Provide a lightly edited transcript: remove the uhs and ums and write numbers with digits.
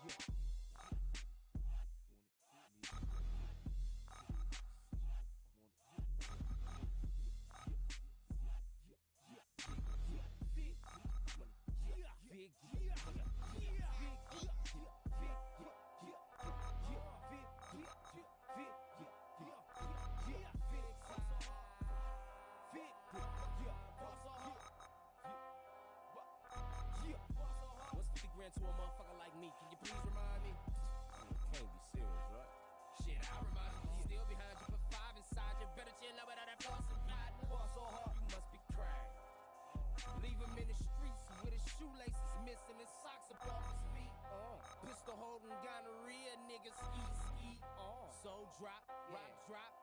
What's 50 grand to a motherfucker like me? Can you please remind me? You can't be serious, right? Shit, I remind you. Still behind you, put 5 inside you. Better chill out without that force and hiding. Boss so hard, you must be crying. Leave him in the streets with his shoelaces missing, his socks up off his feet. Pistol holding gonorrhea, niggas ski. So drop, rock drop,